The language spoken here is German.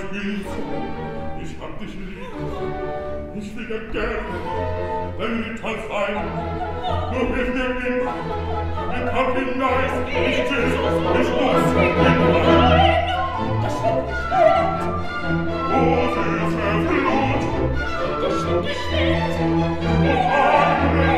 willst. Ich hab dich lieb. Ich will dir gern, dein Rital sein. Nur hilf mir mit. Ich hab ihn leid. Ich will, ich muss. Nein, das wird nicht wert. Oh, süßer Blut. Das wird nicht wert. Oh, Arme.